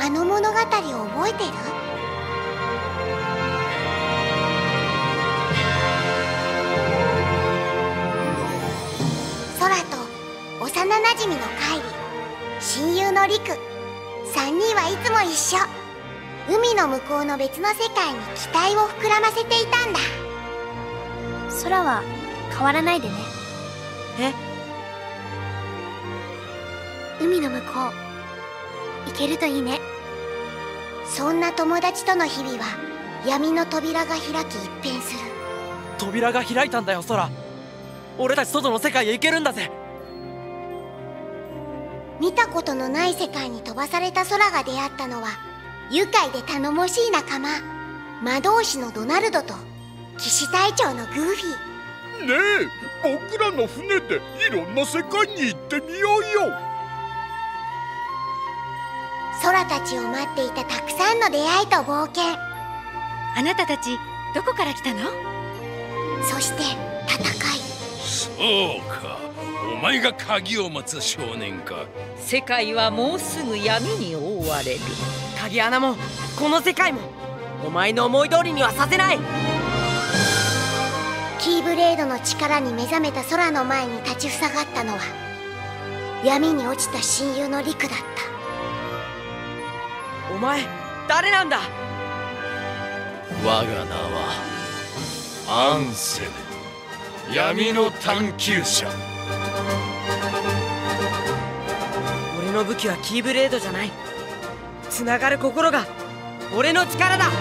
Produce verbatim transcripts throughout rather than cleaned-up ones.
あの物語を覚えてる？空と幼なじみのカイリ、親友のリク、さんにんはいつも一緒。海の向こうの別の世界に期待を膨らませていたんだ。 空は変わらないでね。 え？ 海の向こう行けるといいね。 そんな友達との日々は闇の扉が開き一変する。 扉が開いたんだよ空。俺たち外の世界へ行けるんだぜ。 見たことのない世界に飛ばされた空が出会ったのは、愉快で頼もしい仲間、魔導士のドナルドと騎士隊長のグーフィー。 ねえ、僕らの船でいろんな世界に行ってみようよ。 空たちを待っていたたくさんの出会いと冒険。 あなたたちどこから来たの？ そして戦い。 そうか、お前が鍵を持つ少年か。 世界はもうすぐ闇に覆われる。 鍵穴もこの世界もお前の思い通りにはさせない。 キーブレードの力に目覚めた空の前に立ちふさがったのは、闇に落ちた親友のリクだった。 お前誰なんだ？ 我が名はアンセム、闇の探求者。 俺の武器はキーブレードじゃない。つながる心が俺の力だ。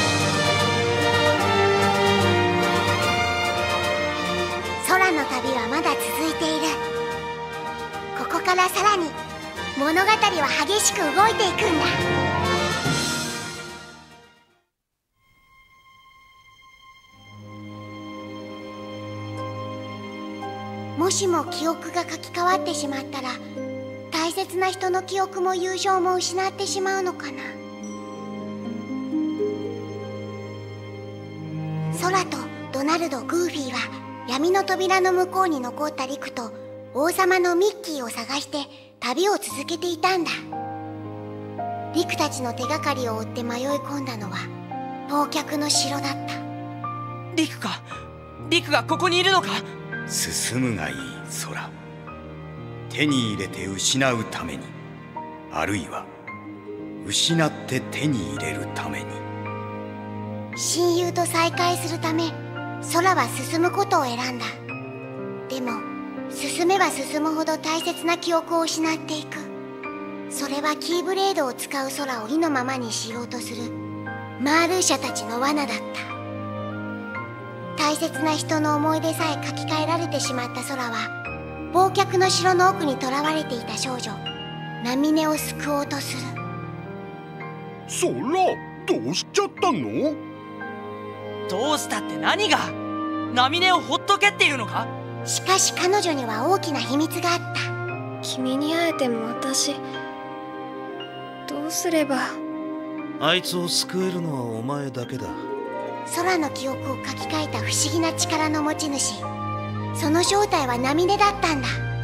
空の旅はまだ続いている。ここからさらに物語は激しく動いていくんだ。もしも記憶が書き換わってしまったら、大切な人の記憶も友情も失ってしまうのかな。空とドナルド、グーフィーは闇の扉の向こうに残ったリクと王様のミッキーを探して旅を続けていたんだ。リクたちの手がかりを追って迷い込んだのは忘却の城だった。 リクか？リクがここにいるのか？ 進むがいい空。手に入れて失うために、あるいは失って手に入れるために。 親友と再会するため空は進むことを選んだ。でも進めば進むほど大切な記憶を失っていく。それはキーブレードを使う空を意のままにしようとするマールーシャたちの罠だった。大切な人の思い出さえ書き換えられてしまった空は、忘却の城の奥に囚われていた少女ナミネを救おうとする。 空、どうしちゃったの？ どうしたって何が？ナミネをほっとけっていうのか？ しかし彼女には大きな秘密があった。 君に会えても私どうすれば。 あいつを救えるのはお前だけだ。 空の記憶を書き換えた不思議な力の持ち主、その正体はナミネだったんだ。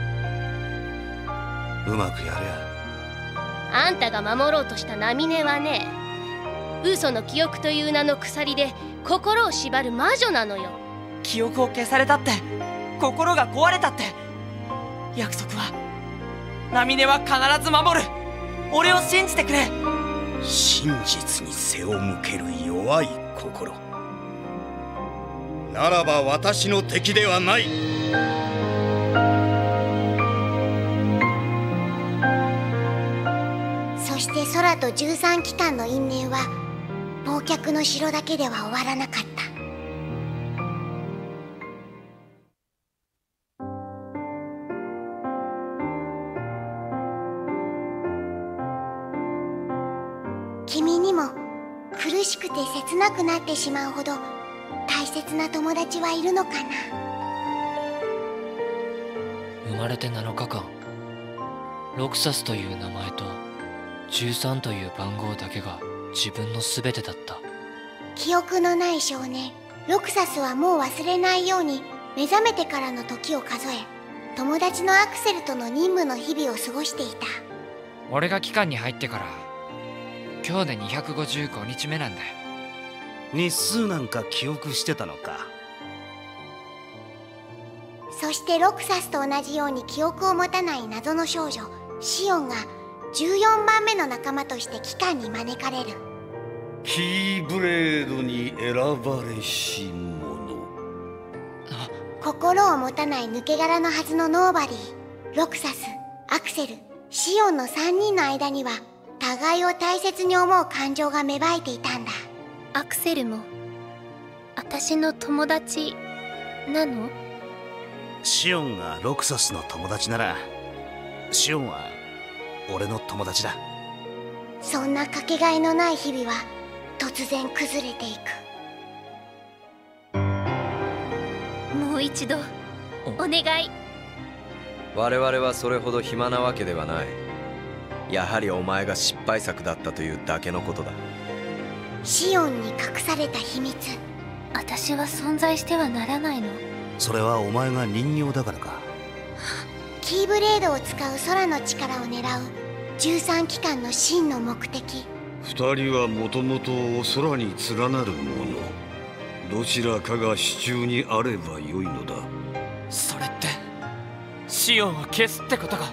うまくやれや。 あんたが守ろうとしたナミネはね、嘘の記憶という名の鎖で心を縛る魔女なのよ。 記憶を消されたって、心が壊れたって、約束はナミネは必ず守る。俺を信じてくれ。 真実に背を向ける弱い心ならば私の敵ではない。 そして空とじゅうさん機関の因縁は忘却の城だけでは終わらなかった。君にも苦しくて切なくなってしまうほど大切な友達はいるのかな。 生まれてなのかかん、ロクサスという名前とじゅうさんという番号だけが自分の全てだった。 記憶のない少年ロクサスはもう忘れないように目覚めてからの時を数え、友達のアクセルとの任務の日々を過ごしていた。 俺が機関に入ってから今日でにひゃくごじゅうごにちめなんだよ。 日数なんか記憶してたのか。 そしてロクサスと同じように記憶を持たない謎の少女シオンがじゅうよんばんめの仲間として機関に招かれる。 キーブレードに選ばれし者。 心を持たない抜け殻のはずのノーバディ、ロクサス、アクセル、シオンのさんにんの間には互いを大切に思う感情が芽生えていたんだ。 アクセルも私の友達なの？ シオンがロクサスの友達ならシオンは俺の友達だ。 そんなかけがえのない日々は突然崩れていく。 もう一度お願い。 我々はそれほど暇なわけではない。やはりお前が失敗作だったというだけのことだ。 シオンに隠された秘密。 私は存在してはならないの？ それはお前が人形だからか。 キーブレードを使う空の力を狙うじゅうさん機関の真の目的。 二人はもともと空に連なるもの。どちらかが手中にあればよいのだ。 それってシオンを消すってことか？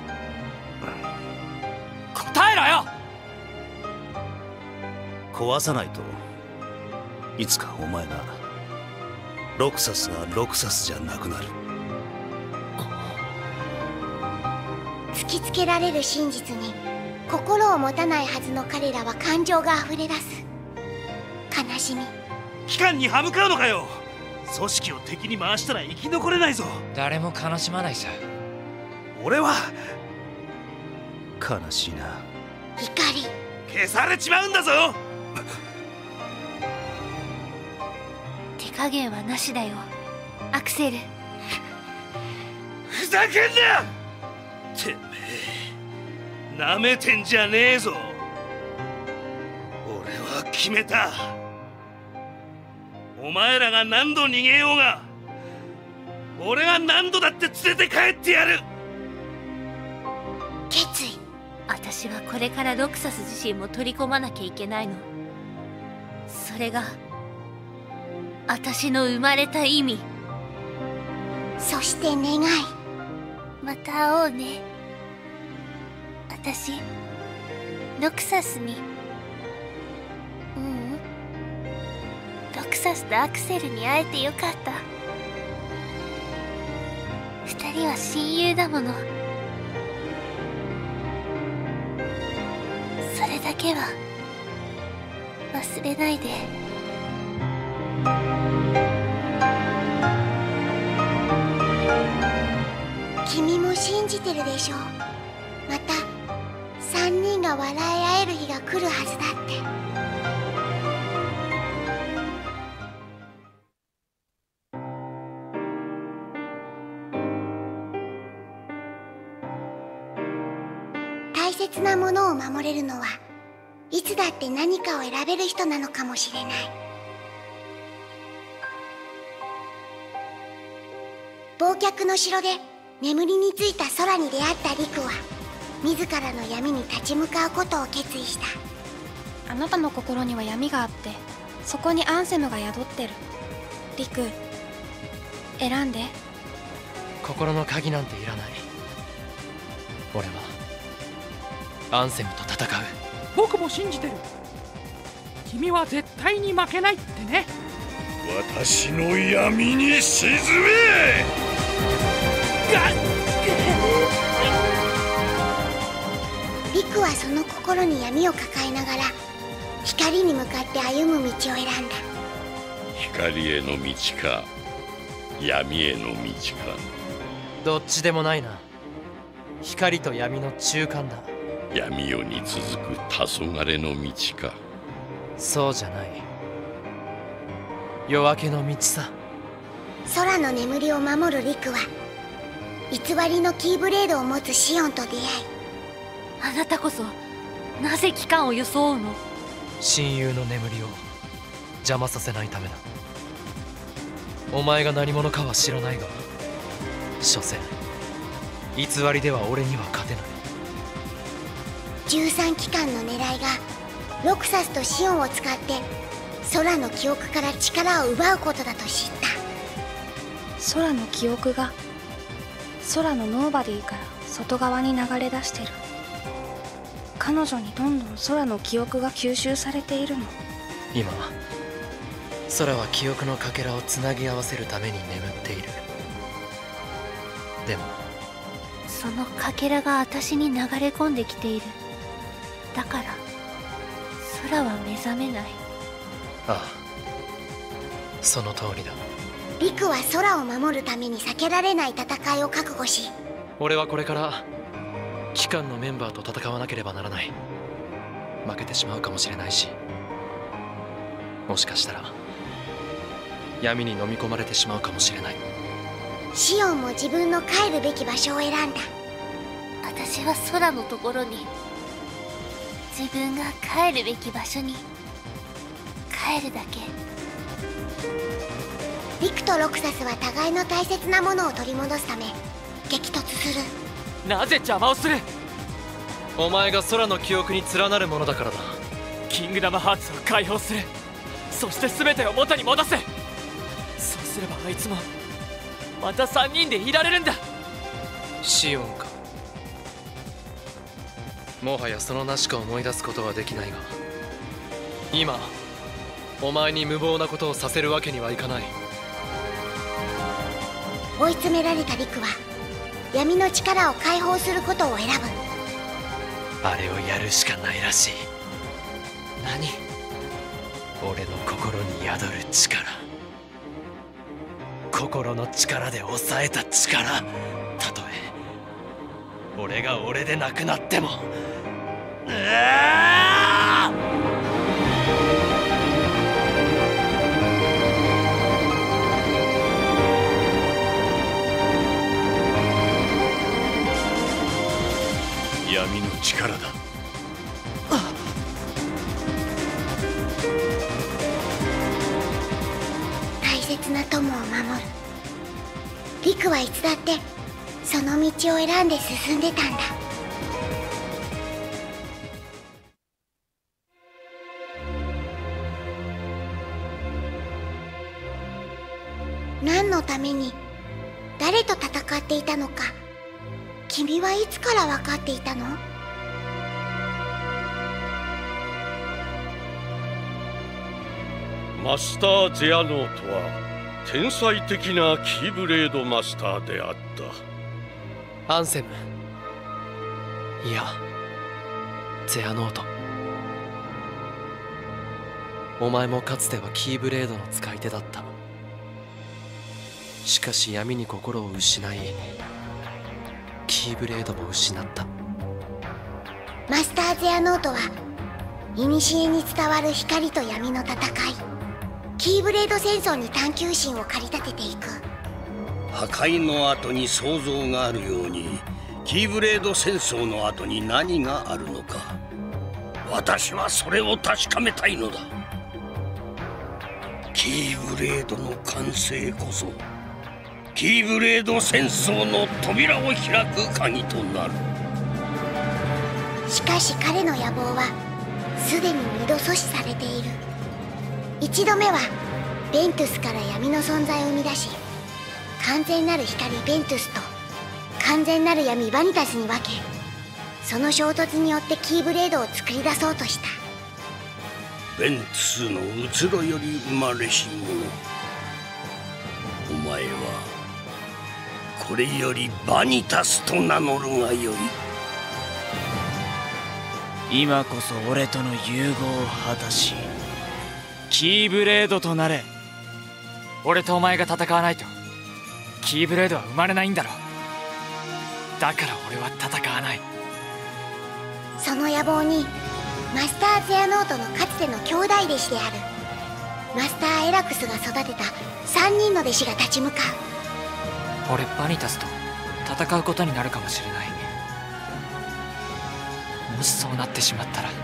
答えろよ！ 壊さないといつかお前がロクサスがロクサスじゃなくなる。 突きつけられる真実に心を持たないはずの彼らは感情が溢れ出す。悲しみ。 機関に歯向かうのかよ。組織を敵に回したら生き残れないぞ。 誰も悲しまないさ。 俺は悲しいな。 怒り。 消されちまうんだぞ。 手加減はなしだよアクセル。 ふざけんな！てめえなめてんじゃねえぞ。俺は決めた。お前らが何度逃げようが俺が何度だって連れて帰ってやる。 決意。 私はこれからロクサス自身も取り込まなきゃいけないの。それが私の生まれた意味。 そして願い。 また会おうね。私ロクサスにううんロクサスとアクセルに会えてよかった。二人は親友だもの。それだけは忘れないで。 君も信じてるでしょ。また三人が笑い合える日が来るはずだって。大切なものを守れるのはいつだって何かを選べる人なのかもしれない。忘却の城で眠りについた空に出会ったリクは自らの闇に立ち向かうことを決意した。 あなたの心には闇があってそこにアンセムが宿ってる。リク選んで。 心の鍵なんていらない。俺はアンセムと戦う。 僕も信じてる。君は絶対に負けないってね。 私の闇に沈め！ リクはその心に闇を抱えながら光に向かって歩む道を選んだ。 光への道か闇への道か。 どっちでもないな。光と闇の中間だ。 闇夜に続く黄昏の道か。 そうじゃない。夜明けの道さ。 空の眠りを守るリクは偽りのキーブレードを持つシオンと出会い。 あなたこそなぜ機関を装うの？ 親友の眠りを邪魔させないためだ。お前が何者かは知らないが所詮偽りでは俺には勝てない。 じゅうさん機関の狙いがロクサスとシオンを使って空の記憶から力を奪うことだと知った。 空の記憶が空のノーバディから外側に流れ出してる。彼女にどんどん空の記憶が吸収されているの。 今空は記憶のかけらをつなぎ合わせるために眠っている。でもそのかけらが私に流れ込んできている。だから空は目覚めない。 ああ、その通りだ。 リクは空を守るために避けられない戦いを覚悟し、 俺はこれから機関のメンバーと戦わなければならない。負けてしまうかもしれないし、もしかしたら闇に飲み込まれてしまうかもしれない。 シオンも自分の帰るべき場所を選んだ。 私は空のところに、自分が帰るべき場所に帰るだけ。 リクとロクサスは互いの大切なものを取り戻すため激突する。 なぜ邪魔をする？ お前が空の記憶に連なるものだからだ。 キングダムハーツを解放する。そして全てを元に戻す。そうすればあいつもまたさんにんでいられるんだ。 シオンか。もはやその名しか思い出すことはできないが、今お前に無謀なことをさせるわけにはいかない。 追い詰められたリクは闇の力を解放することを選ぶ。 あれをやるしかないらしい。 何？ 俺の心に宿る力、心の力で抑えた力。たとえ俺が俺でなくなっても、うわー！ 闇の力だ。 大切な友を守る。リクはいつだってその道を選んで進んでたんだ。何のために誰と戦っていたのか、君はいつから分かっていたの？ マスター・ゼアノートは天才的なキーブレードマスターであった。 アンセム、いやゼアノート、お前もかつてはキーブレードの使い手だった。しかし闇に心を失い、キーブレードも失った。 マスター・ゼアノートは古に伝わる光と闇の戦い、キーブレード戦争に探求心を駆り立てていく。 破壊の後に創造があるように、キーブレード戦争の後に何があるのか、私はそれを確かめたいのだ。キーブレードの完成こそキーブレード戦争の扉を開く鍵となる。 しかし彼の野望はすでに二度阻止されている。一度目はベントゥスから闇の存在を生み出し、完全なる光ベントゥスと完全なる闇バニタスに分け、その衝突によってキーブレードを作り出そうとした。 ベントゥスの移ろより生まれし者、お前はこれよりバニタスと名乗るがよい。 今こそ俺との融合を果たし、キーブレードとなれ。俺とお前が戦わないとキーブレードは生まれないんだろ。だから俺は戦わない。 その野望にマスター・ゼアノートのかつての兄弟弟子であるマスター・エラクスが育てたさんにんの弟子が立ち向かう。俺バニタスと戦うことになるかもしれない。もしそうなってしまったら。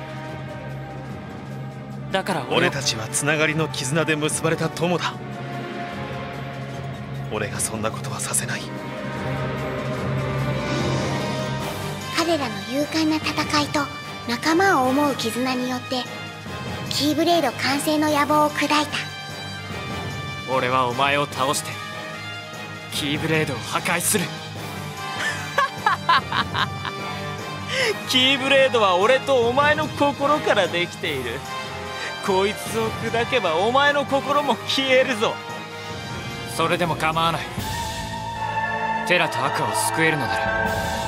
だから俺俺たちはつながりの絆で結ばれた友だ。俺がそんなことはさせない。 彼らの勇敢な戦いと仲間を思う絆によってキーブレード完成の野望を砕いた。 俺はお前を倒してキーブレードを破壊する。 キーブレードは俺とお前の心からできている。こいつを砕けばお前の心も消えるぞ。 それでも構わない。テラとアクアを救えるのなら。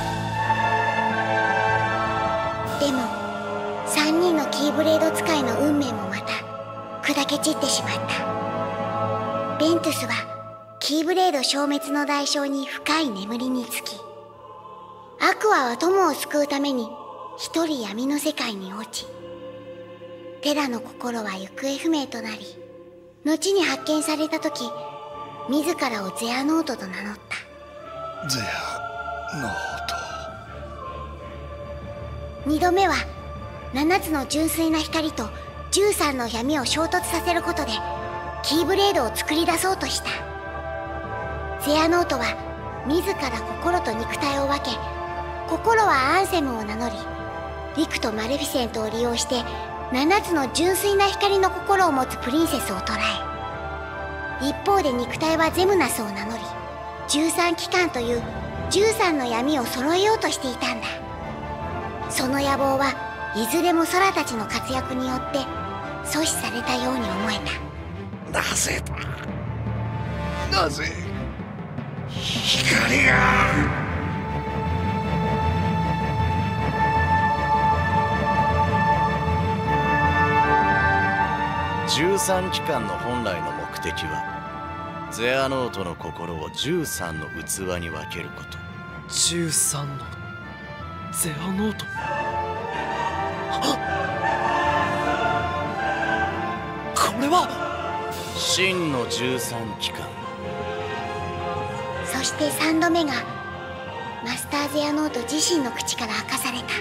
でもさんにんのキーブレード使いの運命もまた砕け散ってしまった。ベントゥスはキーブレード消滅の代償に深い眠りにつき、アクアは友を救うために一人闇の世界に落ち、テラの心は行方不明となり、後に発見された時自らをゼアノートと名乗った。 ゼアノート。 二度目はななつの純粋な光とじゅうさんの闇を衝突させることでキーブレードを作り出そうとした。ゼアノートは自ら心と肉体を分け、心はアンセムを名乗り、リクとマレフィセントを利用してななつの純粋な光の心を持つプリンセスを捕らえ、一方で肉体はゼムナスを名乗り、じゅうさん機関というじゅうさんの闇を揃えようとしていたんだ。その野望はいずれも空たちの活躍によって阻止されたように思えた。 なぜだ、なぜ光が。 じゅうさん機関の本来の目的はゼアノートの心をじゅうさんの器に分けること。 じゅうさんのゼアノート。これは真のじゅうさん機関。 そしてさんどめがマスターゼアノート自身の口から明かされた。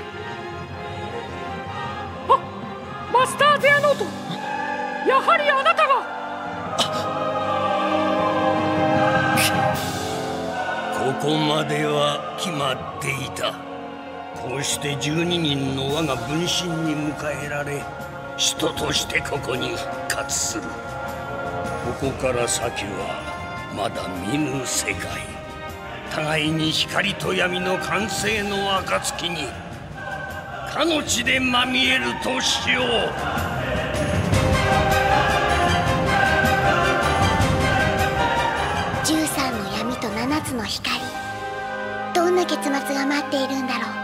あ、マスターゼアノート、やはりあなたが。 ここまでは決まっていた。こうしてじゅうににんの我が分身に迎えられ、人としてここに復活する。ここから先はまだ見ぬ世界。互いに光と闇の完成の暁にかの地でまみえるとしよう。 じゅうさんの闇とななつの光、どんな結末が待っているんだろう。